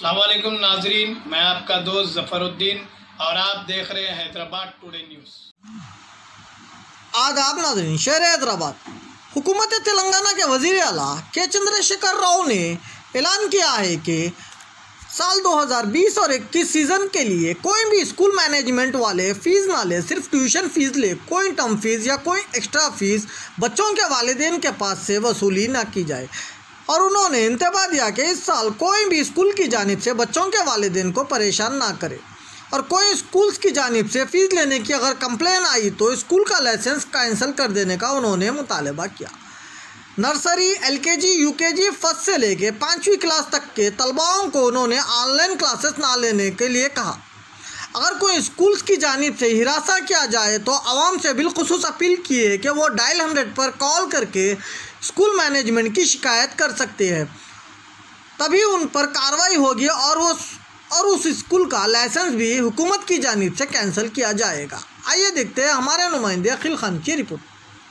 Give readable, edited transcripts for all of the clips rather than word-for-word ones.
अस्सलाम वालेकुम नाजरीन, मैं आपका दोस्त जफरुद्दीन और आप देख रहे हैं हैदराबाद टुडे न्यूज़। आदाब नाजरीन, शहर हैदराबाद हुकूमत तेलंगाना के वज़ीर आला के चंद्रशेखर राव ने ऐलान किया है कि साल 2020 और 21 सीज़न के लिए कोई भी स्कूल मैनेजमेंट वाले फ़ीस ना ले, सिर्फ ट्यूशन फ़ीस ले, कोई टर्म फीस या कोई एक्स्ट्रा फ़ीस बच्चों के वालिदैन के पास से वसूली ना की जाए। और उन्होंने इंतबा दिया कि इस साल कोई भी स्कूल की जानिब से बच्चों के वालिदैन को परेशान ना करे और कोई स्कूल्स की जानिब से फ़ीस लेने की अगर कंप्लेन आई तो स्कूल का लाइसेंस कैंसिल कर देने का उन्होंने मुतालबा किया। नर्सरी, एलकेजी, यूकेजी फर्स्ट से लेके 5वीं क्लास तक के तलबाओं को उन्होंने ऑनलाइन क्लासेस ना लेने के लिए कहा। अगर कोई स्कूल्स की जानिब से हिरासा किया जाए तो आवाम से बिलखुसूस अपील की है कि वो डायल 100 पर कॉल करके स्कूल मैनेजमेंट की शिकायत कर सकते हैं, तभी उन पर कार्रवाई होगी और उस स्कूल का लाइसेंस भी हुकूमत की जानिब से कैंसिल किया जाएगा। आइए देखते हैं हमारे नुमाइंदे अखिल खान की रिपोर्ट।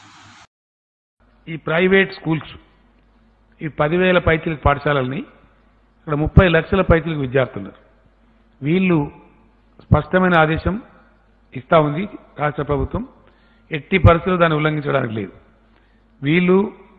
ఈ ప్రైవేట్ స్కూల్స్ ఈ 10,000 పైచిలకు పాఠశాలల్ని ఇక్కడ 30 లక్షల పైచిలకు విద్యార్థులు వీళ్ళు స్పష్టమైన ఆదేశం ఇస్తా ఉంది రాష్ట్ర ప్రభుత్వం. ఎట్టి పరిస్థితుల్లో దాన్ని ఉల్లంఘించడానికి లేదు. వీళ్ళు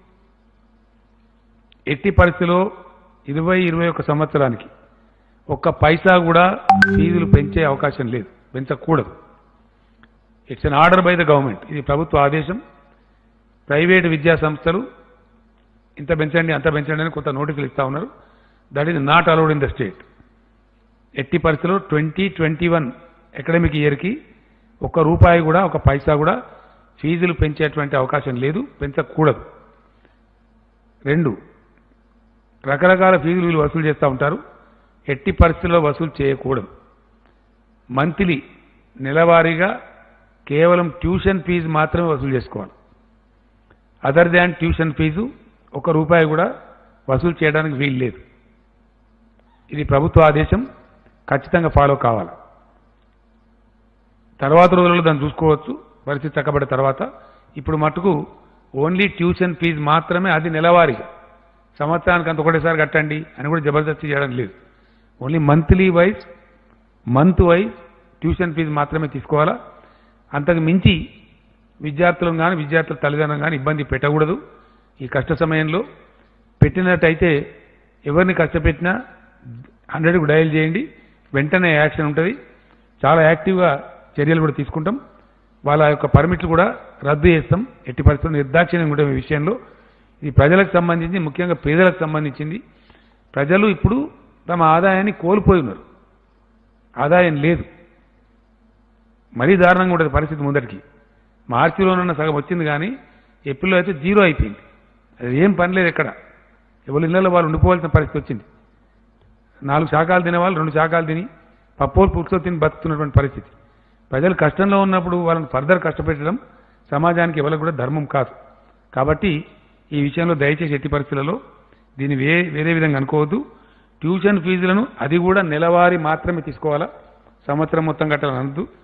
ఎట్టి పరిస్థితుల్లో 20-21 సంవత్సరానికి ఒక్క పైసా కూడా ఫీజులు పెంచే అవకాశం లేదు, పెంచకూడదు. It's an order by the government. ఇది ప్రభుత్వ ఆదేశం. ప్రైవేటు విద్యా సంస్థలు ఇంత పెంచండి అంత పెంచండి అని కొంత నోటీసులు ఇస్తా ఉన్నారు. That is not allowed in the state. ఎట్టి పరిస్థితుల్లో 2021 అకాడమిక్ ఇయర్కి ₹1 కూడా ఒక పైసా కూడా ఫీజులు పెంచేటువంటి అవకాశం లేదు, పెంచకూడదు. 2, రకరకాల ఫీజులు వీళ్ళు వసూలు చేస్తూ ఉంటారు. ఎట్టి పరిస్థితుల్లో వసూలు చేయకూడదు. మంత్లీ నెలవారీగా కేవలం ట్యూషన్ ఫీజు మాత్రమే వసూలు చేసుకోవాలి. అదర్ దాన్ ట్యూషన్ ఫీజు ₹1 కూడా వసూలు చేయడానికి వీలు లేదు. ఇది ప్రభుత్వ ఆదేశం, ఖచ్చితంగా ఫాలో కావాలి. తర్వాత రోజుల్లో దాన్ని చూసుకోవచ్చు పరిస్థితి చక్కబడిన తర్వాత. ఇప్పుడు మటుకు ఓన్లీ ట్యూషన్ ఫీజు మాత్రమే, అది నెలవారీగా, సంవత్సరానికి అంత ఒకటేసారి కట్టండి అని కూడా జబర్దస్తి చేయడం లేదు. Only month wise tuition fee మాత్రమే తీసుకోవాలా. అంతకు మించి విద్యార్థులను కానీ విద్యార్థుల తల్లిదండ్రులను కానీ ఇబ్బంది పెట్టకూడదు. ఈ కష్ట సమయంలో పెట్టినట్టయితే ఎవరిని కష్టపెట్టినా 100కు డయల్ చేయండి, వెంటనే యాక్షన్ ఉంటుంది. చాలా యాక్టివ్గా చర్యలు కూడా తీసుకుంటాం. వాళ్ళ యొక్క పర్మిట్లు కూడా రద్దు చేస్తాం. ఎట్టి పరిస్థితుల్లో నిర్దాక్షిణ్యంగా ఉంటాం ఈ విషయంలో. ఇది ప్రజలకు సంబంధించి, ముఖ్యంగా పేదలకు సంబంధించింది. ప్రజలు ఇప్పుడు తమ ఆదాయాన్ని కోల్పోయి ఉన్నారు, ఆదాయం లేదు. మరీ దారుణంగా ఉంటుంది పరిస్థితి. ముందటికి మార్చిలోనన్న సగం వచ్చింది కానీ ఏప్రిల్లో అయితే 0 అయిపోయింది. అది ఏం పని లేదు. ఎక్కడ ఎవరి ఇళ్లలో వాళ్ళు ఉండిపోవాల్సిన పరిస్థితి వచ్చింది. 4 శాఖలు తినేవాళ్ళు 2 శాఖలు తిని పప్పోలు పుట్టుతో తిని బతుకుతున్నటువంటి పరిస్థితి. ప్రజలు కష్టంలో ఉన్నప్పుడు వాళ్ళని ఫర్దర్ కష్టపెట్టడం సమాజానికి ఎవరికి కూడా ధర్మం కాదు. కాబట్టి ఈ విషయంలో దయచేసి ఎట్టి పరిస్థితులలో దీన్ని వేరే విధంగా అనుకోవద్దు. ట్యూషన్ ఫీజులను అది కూడా నెలవారీ మాత్రమే తీసుకోవాలా, సంవత్సరం మొత్తం కట్టాలని అనద్దు.